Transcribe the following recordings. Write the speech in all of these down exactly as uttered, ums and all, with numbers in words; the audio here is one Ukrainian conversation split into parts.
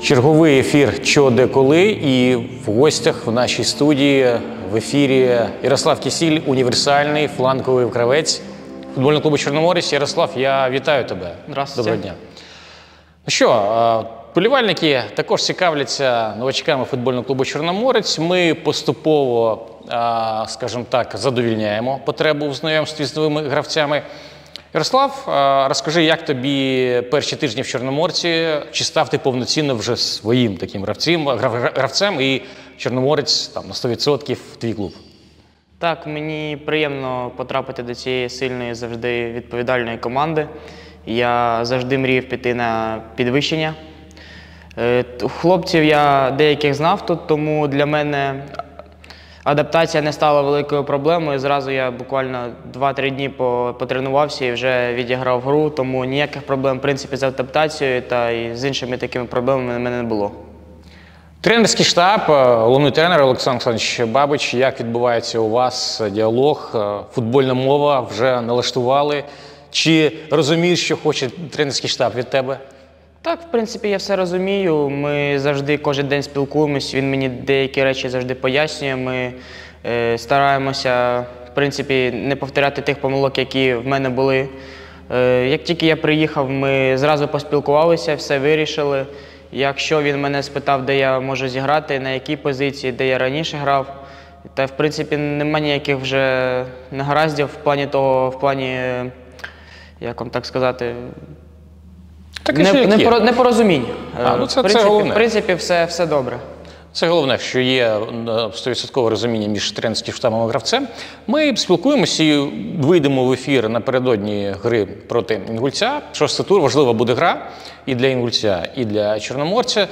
Черговий ефір «Чо, де, коли» і в гостях в нашій студії в ефірі Ярослав Кісіль, універсальний фланговий гравець футбольного клубу «Чорноморець». Ярослав, я вітаю тебе. Здравствуйте. Доброго дня. Ну що, вболівальники також цікавляться новачками футбольного клубу «Чорноморець». Ми поступово, скажімо так, задовільняємо потребу в знайомстві з новими гравцями. Ярослав, розкажи, як тобі перші тижні в Чорноморці? Чи став ти повноцінно вже своїм таким гравцем, гравцем і Чорноморець там, на сто відсотків твій клуб? Так, мені приємно потрапити до цієї сильної, завжди відповідальної команди. Я завжди мріяв піти на підвищення. Хлопців я деяких знав тут, тому для мене адаптація не стала великою проблемою. Зразу я буквально два-три дні потренувався і вже відіграв гру, тому ніяких проблем, в принципі, з адаптацією та і з іншими такими проблемами в мене не було. Тренерський штаб, головний тренер Олександр Олександрович Бабич, як відбувається у вас діалог? Футбольна мова вже налаштували? Чи розумієш, що хоче тренерський штаб від тебе? Так, в принципі, я все розумію. Ми завжди кожен день спілкуємось, він мені деякі речі завжди пояснює. Ми е, стараємося, в принципі, не повторяти тих помилок, які в мене були. Е, як тільки я приїхав, ми зразу поспілкувалися, все вирішили. Якщо він мене спитав, де я можу зіграти, на якій позиції, де я раніше грав, та, в принципі, нема ніяких вже негараздів в плані того, в плані, як вам так сказати, Так, не, не, не, порозумінь. А, ну це, в принципі, це головне. В принципі, все, все добре. Це головне, що є сто відсотків розуміння між тренерським штабом і гравцем. Ми спілкуємося і вийдемо в ефір напередодні гри проти Інгульця. Шостий тур, важлива буде гра і для Інгульця, і для Чорноморця.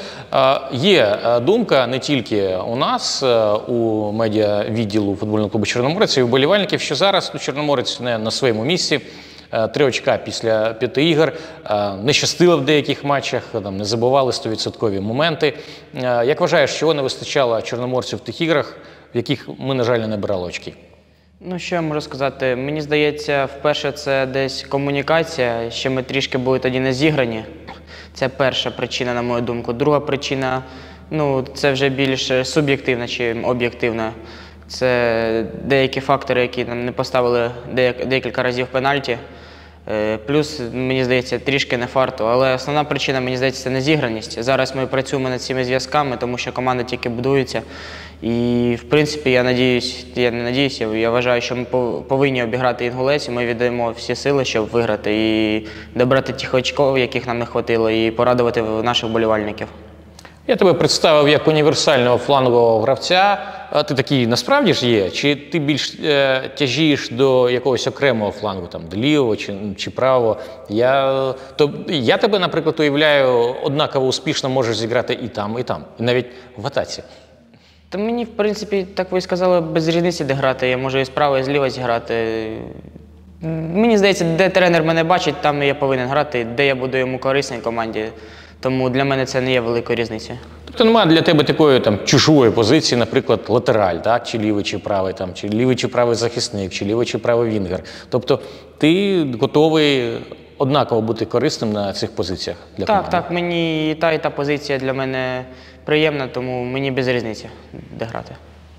Є думка не тільки у нас, у медіа-відділу футбольного клубу «Чорноморець» і вболівальників, що зараз Чорноморець не на своєму місці. Три очка після п'яти ігор, не щастило в деяких матчах, там, не забували сто відсотків моменти. Як вважаєш, чого не вистачало Чорноморцю в тих іграх, в яких ми, на жаль, не набирали очки? Ну, що я можу сказати? Мені здається, вперше це десь комунікація, ще ми трішки були тоді не зіграні. Це перша причина, на мою думку. Друга причина, ну, це вже більш суб'єктивна, чи об'єктивна. Це деякі фактори, які нам не поставили декілька разів пенальті. Плюс, мені здається, трішки не фарту. Але основна причина, мені здається, це незіграність. Зараз ми працюємо над цими зв'язками, тому що команда тільки будується. І, в принципі, я надіюсь, я не надіюся, я вважаю, що ми повинні обіграти Інгулець, і ми віддаємо всі сили, щоб виграти і добрати тих очків, яких нам не вистачило, і порадувати наших вболівальників. Я тебе представив як універсального флангового гравця. Ти такий насправді ж є? Чи ти більш е, тяжієш до якогось окремого флангу, там, до лівого чи, чи правого? Я, то, я тебе, наприклад, уявляю, однаково успішно можеш зіграти і там, і там, і навіть в атаці. Та мені, в принципі, так ви сказали, без різниці, де грати. Я можу і справа, і зліва зіграти. Мені здається, де тренер мене бачить, там я повинен грати, де я буду йому корисній команді. Тому для мене це не є великою різницею. Тобто немає для тебе такої там чужої позиції, наприклад, латераль, так? Чи лівий, чи правий, там, чи лівий, чи правий захисник, чи лівий, чи правий вінгер. Тобто ти готовий однаково бути корисним на цих позиціях для команди? Так, так, мені і та, і та позиція для мене приємна, тому мені без різниці, де грати.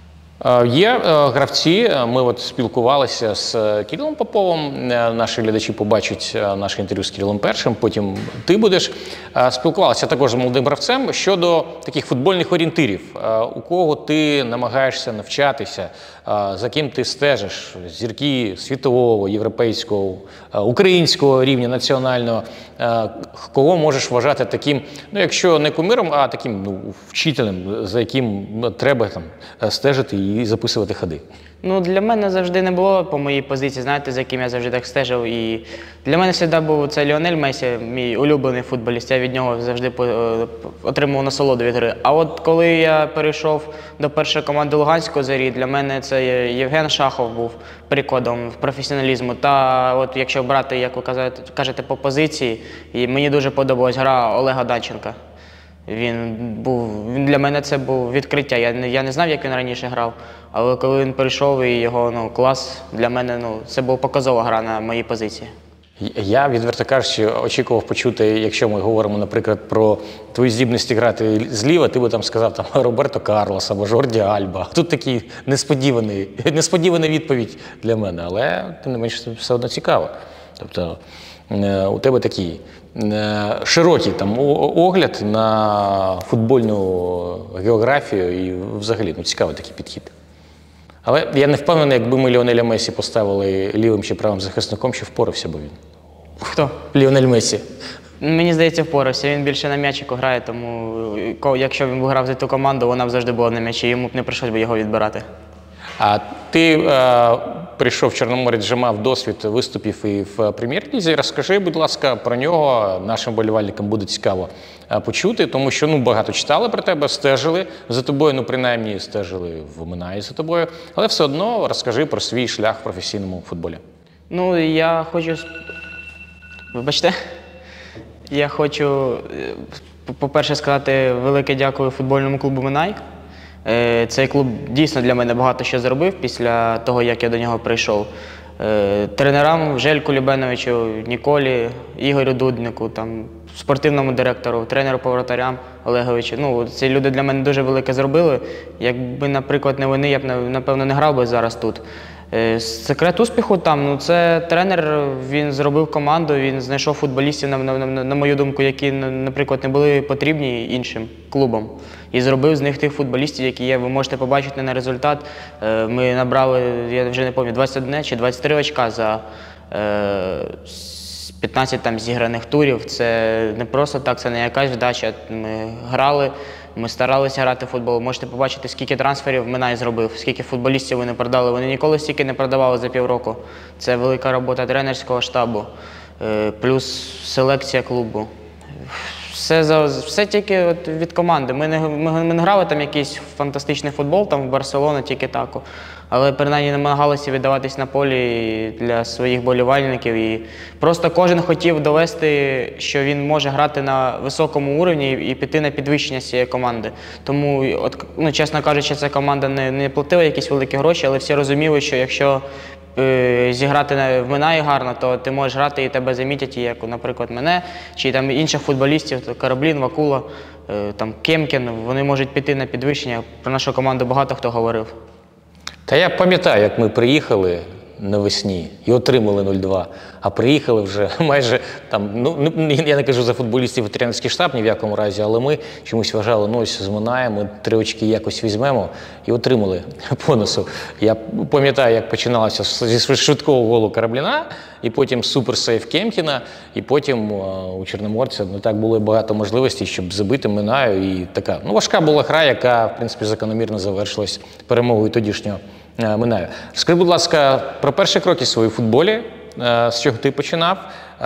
Є гравці, ми от спілкувалися з Кирилом Поповим, наші глядачі побачать наше інтерв'ю з Кирилом першим, потім ти будеш. Спілкувалися також з молодим гравцем щодо таких футбольних орієнтирів, у кого ти намагаєшся навчатися, за ким ти стежиш, зірки світового, європейського, українського рівня, національного, кого можеш вважати таким, ну якщо не кумиром, а таким ну, вчителем, за яким треба там, стежити і записувати ходи? Ну, для мене завжди не було по моїй позиції, знаєте, за яким я завжди так стежив. І для мене завжди був це Ліонель Месі, мій улюблений футболіст. Я від нього завжди отримував насолоду від гри. А от коли я перейшов до першої команди Луганської Зорі, для мене це Євген Шахов був прикладом професіоналізму. Та от якщо брати, як ви кажете, по позиції, і мені дуже подобалась гра Олега Данченка. Він був, він для мене це був відкриття. Я не, я не знав, як він раніше грав, але коли він прийшов і його ну, клас, для мене ну, це була показова гра на моїй позиції. Я, відверто кажучи, очікував почути, якщо ми говоримо, наприклад, про твої здібності грати зліва, ти би там сказав там, Роберто Карлос або Жорді Альба. Тут такий несподіваний, несподівана відповідь для мене, але тим не менше все одно цікаво. Тобто у тебе такий широкий там огляд на футбольну географію і взагалі ну, цікавий такий підхід. Але я не впевнений, якби ми Ліонеля Месі поставили лівим чи правим захисником, чи впорався би він. Хто? Ліонель Месі. Мені здається, впорався. Він більше на м'ячику грає, тому якщо він б грав за ту команду, вона б завжди була на м'ячі, йому б не прийшлось би його відбирати. А ти е, прийшов в Чорноморець, вже мав досвід виступів і в Прем'єр-лізі. Розкажи, будь ласка, про нього. Нашим болівальникам буде цікаво почути, тому що ну, багато читали про тебе, стежили за тобою, ну принаймні стежили в Минаї за тобою. Але все одно розкажи про свій шлях в професійному футболі. Ну, я хочу... Вибачте. Я хочу, по-перше, сказати велике дякую футбольному клубу «Минай». Цей клуб дійсно для мене багато що зробив після того, як я до нього прийшов. Тренерам Жельку Любеновичу, Ніколі, Ігорю Дуднику, там, спортивному директору, тренеру-поворотарям Олеговичу. Ну, ці люди для мене дуже велике зробили. Якби, наприклад, не вони, я б, напевно, не грав би зараз тут. Секрет успіху там, ну, це тренер, він зробив команду, він знайшов футболістів, на, на, на, на мою думку, які, наприклад, не були потрібні іншим клубам. І зробив з них тих футболістів, які є. Ви можете побачити на результат. Ми набрали, я вже не пам'ятаю, двадцять один чи двадцять три очка за п'ятнадцять там зіграних турів. Це не просто так, це не якась вдача. Ми грали, ми старалися грати в футбол. Можете побачити, скільки трансферів Минай зробив, скільки футболістів вони продали. Вони ніколи стільки не продавали за півроку. Це велика робота тренерського штабу, плюс селекція клубу. Все, за, все тільки от від команди. Ми не, ми, ми не грали там якийсь фантастичний футбол, там в Барселоні, тільки таку. Але принаймні намагалися віддаватись на полі для своїх болівальників. І просто кожен хотів довести, що він може грати на високому рівні і піти на підвищення цієї команди. Тому, от, ну, чесно кажучи, ця команда не, не платила якісь великі гроші, але всі розуміли, що якщо зіграти в Минаї гарно, то ти можеш грати і тебе замітять, як, наприклад, мене, чи там інших футболістів, Караблін, Вакула, там, Кемкін, вони можуть піти на підвищення. Про нашу команду багато хто говорив. Та я пам'ятаю, як ми приїхали навесні і отримали нуль два, а приїхали вже майже там, ну, я не кажу за футболістів і тренерський штаб ні в якому разі, але ми чомусь вважали, ну ось з Минаєм, ми три очки якось візьмемо і отримали по носу. Я пам'ятаю, як починалося зі швидкого голу Карабліна, і потім суперсейв Кемкіна, і потім у Чорноморця не так було багато можливостей, щоб забити Минаю. І така, ну, важка була гра, яка, в принципі, закономірно завершилась перемогою тодішнього Минаю. Скажи, будь ласка, про перші кроки свої у футболі, з чого ти починав,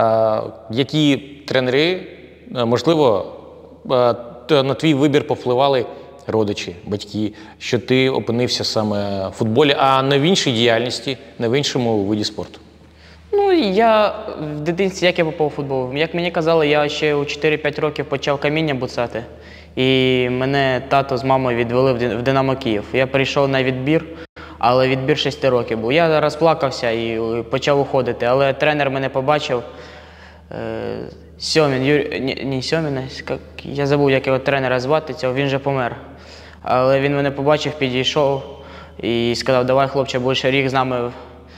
які тренери, можливо, на твій вибір повпливали родичі, батьки, що ти опинився саме в футболі, а не в іншій діяльності, не в іншому виді спорту? Ну, я в дитинстві, як я попав у футбол? Як мені казали, я ще у чотири-п'ять років почав каміння буцати. І мене тато з мамою відвели в Динамо Київ. Я прийшов на відбір, але відбір шести років був. Я розплакався і почав уходити, але тренер мене побачив. Сьомін, Юрій, ні, не Сьомін, я забув, як його тренера звати, цього, він вже помер. Але він мене побачив, підійшов і сказав, давай, хлопче, будеш рік з нами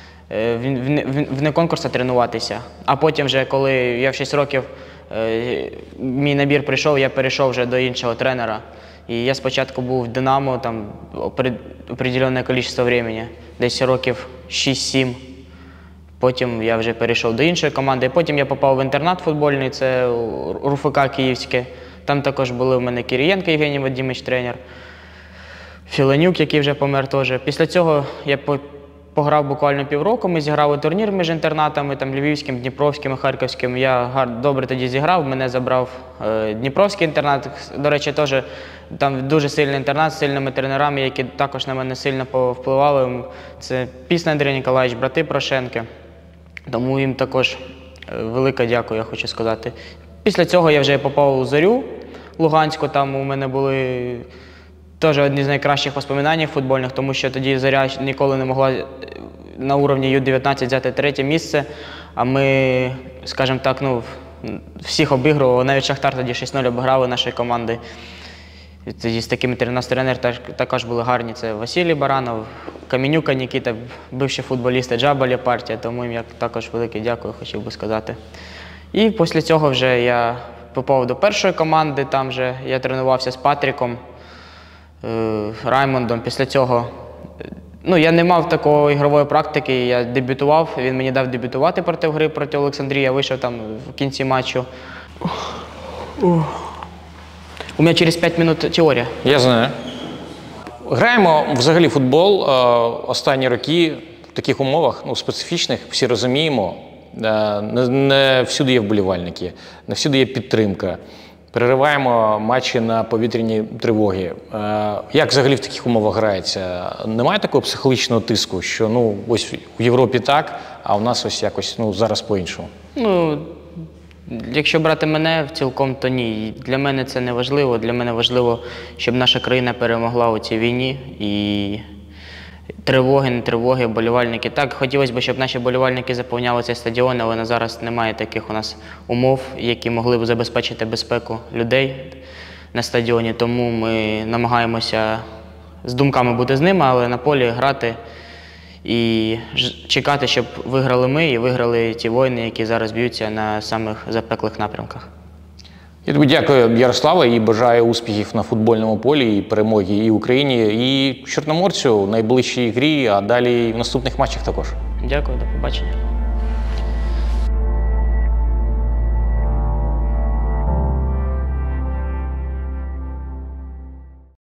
в неконкурсі тренуватися. А потім вже, коли я в шість років, мій набір прийшов, я перейшов вже до іншого тренера. І я спочатку був в Динамо, там, определенне кількість часу, десь років шість-сім. Потім я вже перейшов до іншої команди. Потім я попав в інтернат футбольний, це РУФК Київське. Там також були в мене Кирієнко Євгеній Вадимович, тренер, Філонюк, який вже помер теж. Після цього я пограв буквально півроку, ми зіграли турнір між інтернатами, там, Львівським, Дніпровським, Харківським. Я добре тоді зіграв, мене забрав е, Дніпровський інтернат. До речі, теж там дуже сильний інтернат з сильними тренерами, які також на мене сильно повпливали. Це Пісня Андрій Ніколаєвич, брати Порошенки. Тому їм також велике дякую, я хочу сказати. Після цього я вже попав у Зорю Луганську, там у мене були теж одні з найкращих воспоминань футбольних, тому що тоді Зоря ніколи не могла на уровні ю дев'ятнадцять взяти третє місце, А ми, скажімо так, ну, всіх обігрували, навіть Шахтар тоді шість нуль обіграли нашої команди. І тоді з такими у нас тренери також були гарні. Це Василій Баранов, Каменюка Нікіта, бивші футболісти, Джаба партія, тому їм я також велике дякую, хотів би сказати. І після цього вже я попав до першої команди, там вже я тренувався з Патріком, е, Раймондом. Після цього ну, я не мав такої ігрової практики, я дебютував, він мені дав дебютувати проти гри проти Олександрії, я вийшов там в кінці матчу. У мене через п'ять хвилин теорія. Я знаю. Граємо взагалі футбол е, останні роки в таких умовах, ну, специфічних, всі розуміємо. Е, не, не всюди є вболівальники, не всюди є підтримка. Перериваємо матчі на повітряні тривоги. Е, як взагалі в таких умовах грається? Немає такого психологічного тиску, що ну, ось у Європі так, а у нас ось якось ну, зараз по-іншому? Ну, якщо брати мене цілком, то ні. Для мене це не важливо. Для мене важливо, щоб наша країна перемогла у цій війні. І тривоги, не тривоги, болівальники. Так, хотілося б, щоб наші болівальники заповняли цей стадіон, але на зараз немає таких у нас умов, які могли б забезпечити безпеку людей на стадіоні. Тому ми намагаємося з думками бути з ними, але на полі грати і чекати, щоб виграли ми і виграли ті воїни, які зараз б'ються на самих запеклих напрямках. Я тобі дякую, Ярославе, і бажаю успіхів на футбольному полі, і перемоги і Україні, і Чорноморцю в найближчій грі, а далі і в наступних матчах також. Дякую, до побачення.